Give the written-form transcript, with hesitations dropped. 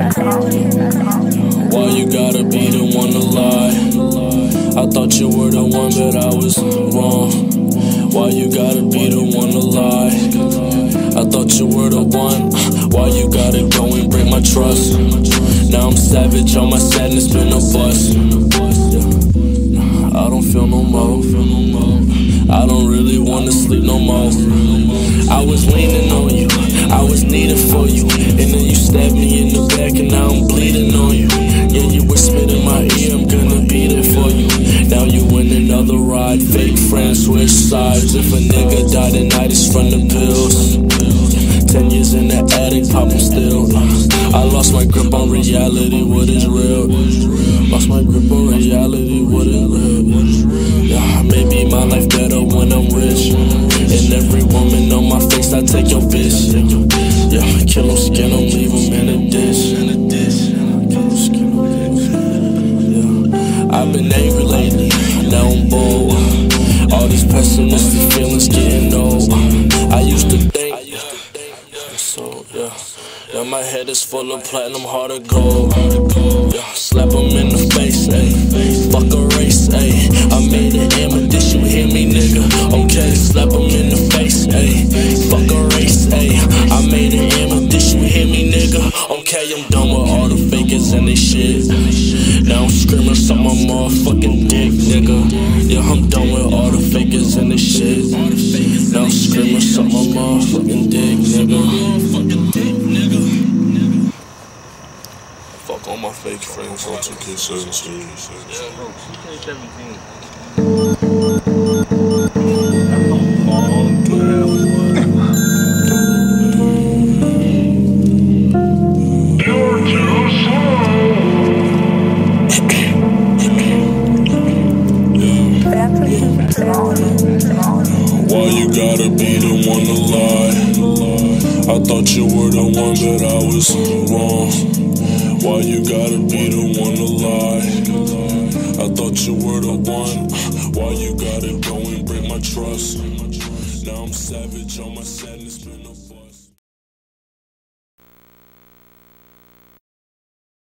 Why you gotta be the one to lie? I thought you were the one, but I was wrong. Why you gotta be the one to lie? I thought you were the one. Why you gotta go and break my trust? Now I'm savage, all my sadness been a bust. I don't feel no more. I don't really wanna sleep no more. I was leaning on you, I was needing for you, and then you stabbed me in the back and now I'm bleeding on you. Yeah, you whispered in my ear, I'm gonna be there for you. Now you in another ride, fake friends switch sides. If a nigga died tonight, it's from the pills. 10 years in the attic, pop 'em still. I lost my grip on reality, what is real? Lost my grip on reality, what is real? Yeah, maybe my life better when I'm rich. And every woman on my face, I take your bitch. Yeah, kill 'em, skin 'em, leave 'em in a dish. I've been angry lately, now I'm bold. All these pessimistic feelings getting old. I used to think, so yeah, my head is full of platinum, heart of gold. Yeah, slap 'em in the face, ayy. Fuck a race, ayy. I made an amethyst, you hear me, nigga? Okay, slap 'em in the face, ayy. Fuck a race, ayy. I made an amethyst, you hear me, nigga? Okay, I'm done with all the fakers and they shit. Now I'm screaming some my motherfucking dick, nigga. Yeah, I'm done with all the fakers and they shit. Now I'm screaming some my motherfucking dick, nigga. Fuck all my fake friends on 2K17. Yeah, bro, 2K17. Why you gotta be the one to lie? I thought you were the one, but I was wrong. Why you gotta be the one to lie? I thought you were the one. Why you gotta go and break my trust? Now I'm savage on my sadness.